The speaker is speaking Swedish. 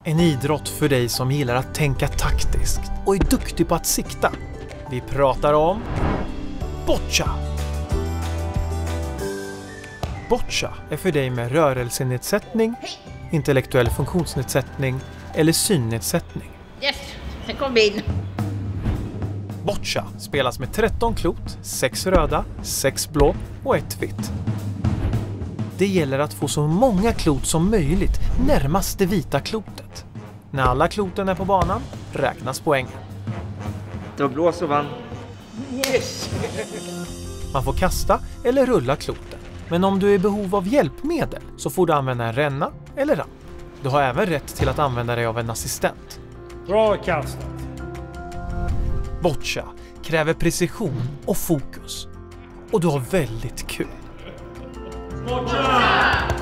En idrott för dig som gillar att tänka taktiskt och är duktig på att sikta. Vi pratar om boccia. Boccia är för dig med rörelsenedsättning, intellektuell funktionsnedsättning eller synnedsättning. Yes, sen kom vi in. Boccia spelas med 13 klot, 6 röda, 6 blå och 1 vitt. Det gäller att få så många klot som möjligt närmast det vita klotet. När alla kloten är på banan räknas poängen. Det var blå som vann. Yes! Man får kasta eller rulla kloten. Men om du är i behov av hjälpmedel så får du använda en ränna eller ramp. Du har även rätt till att använda dig av en assistent. Bra kastat. Boccia kräver precision och fokus. Och du har väldigt kul. Boccia!